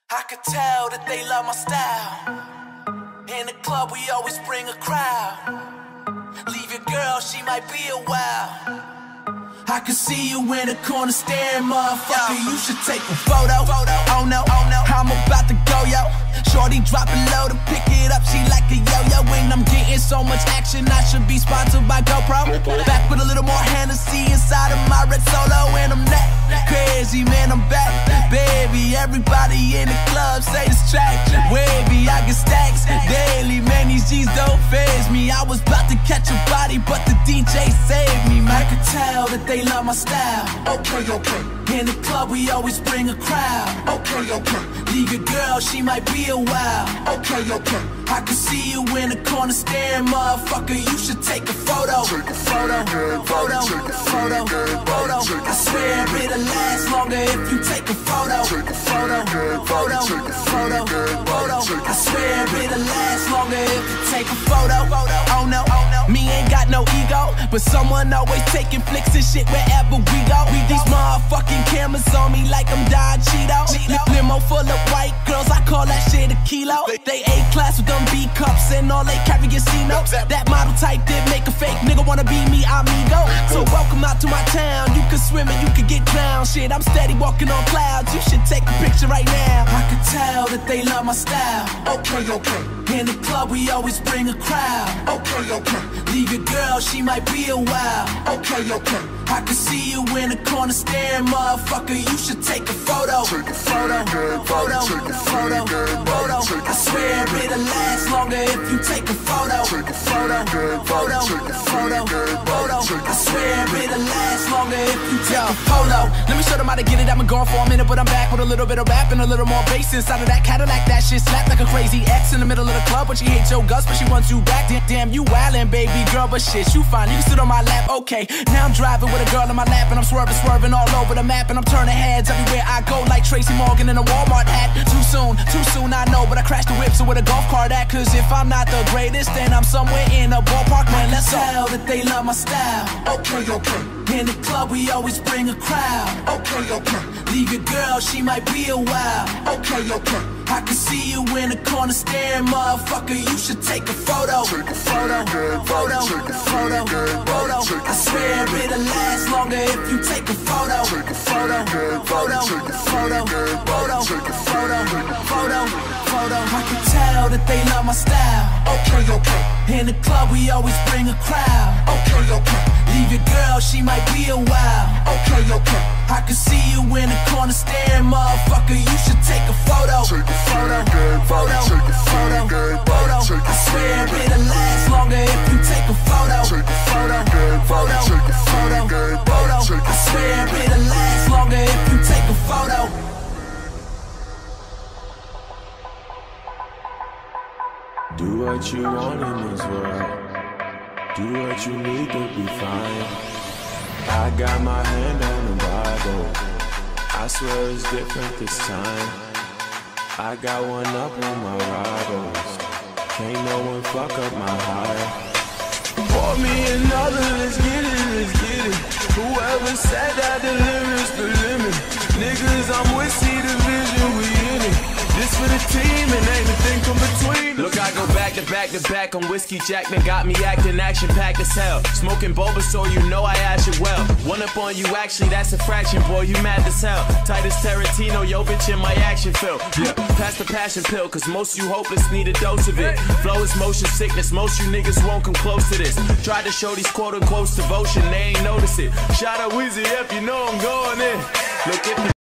I could tell that they love my style. In the club, we always bring a crowd. Leave your girl, she might be a while. I can see you in the corner staring, motherfucker. You should take a photo. Oh no, I'm about to go, yo. Shorty drop it low to pick it up, she like a yo-yo. And I'm getting so much action, I should be sponsored by GoPro. Back with a little more Hennessy inside of my red Solo. And I'm that crazy, man, I'm back. Baby, everybody in the club say this track wavy, I get stacks daily, man, these G's don't faze me. I was about to catch a body, but the DJ saved me, man. I could tell that they love my style. Okay. In the club, we always bring a crowd. Okay. Leave your girl, she might be a while. Okay. I can see you in the corner staring, motherfucker. You should take a photo. Photo. I swear it'll last longer if you take a photo. Photo. I swear it'll last longer if you take a photo. Oh no, me ain't got no ego, but someone always taking flicks and shit wherever we go. These motherfucking cameras on me like I'm Don Cheeto. Limo full of white girls, I call that shit a kilo. They A-class with them B-cups and all they carry is C-notes. That model type did make a fake nigga wanna be me, amigo. So welcome out to my town. You can swim and you can get drowned. Shit, I'm steady walking on clouds. You should take a picture right now. I can tell that they love my style. Okay. In the club, we always bring a crowd. Okay. Leave your girl, she might be a while. Okay. I can see you in the corner staring, motherfucker. You should take a photo. Photo. I swear it'll last longer if you take a photo. Photo. I swear it'll last longer if you take a photo. Let me show them how to get it. I've been gone for a minute, but I'm back with a little bit of rap and a little more bass inside of that Cadillac. That shit slapped like a crazy ex in the middle of the club, but she hates your guts, but she wants you back. Damn, you wildin', baby girl, but shit, you fine. You can sit on my lap, okay. Now I'm driving with a girl in my lap, and I'm swerving all over the map, and I'm turning heads everywhere I go like Tracy Morgan in a Walmart hat. Too soon, I know, but I crashed the whip, so with a golf cart at. Cause if I'm not the greatest, then I'm somewhere in a ballpark, man, let's tell that they love my style. Okay. In the club, we always bring a crowd. Okay. Leave your girl, she might be a while. Okay. I can see you in the corner staring, motherfucker. You should take a photo. Photo. I swear it'll last longer if you take a photo. Photo. I can tell that they love my style. Okay. In the club, we always bring a crowd. Okay. Leave your girl, she might be a while. Okay. I can see you in the corner staring, motherfucker. You should take a photo. Photo. I swear it'll last longer if you take a photo. Photo. I swear it'll last longer if you take a photo. Do what you want in this world. Do what you need to be fine. I got my hand on the Bible. I swear it's different this time. I got one up on my rivals. Can't no one fuck up my high. Pour me another, let's get it. Whoever said that the limit's the limit. Niggas, I'm with C Division, we in it. This for the team and ain't a thing come between. Look, I go back to back on Whiskey Jack, man, got me acting action-packed as hell. Smoking boba, so you know I ash it well. One up on you, actually, that's a fraction, boy, you mad as hell. Tight as Tarantino, yo, bitch, in my action film. Yeah, pass the passion pill, cause most you hopeless need a dose of it. Flow is motion sickness, most you niggas won't come close to this. Tried to show these quote-unquote devotion, they ain't notice it. Shout out Weezy if you know I'm going in. Look at the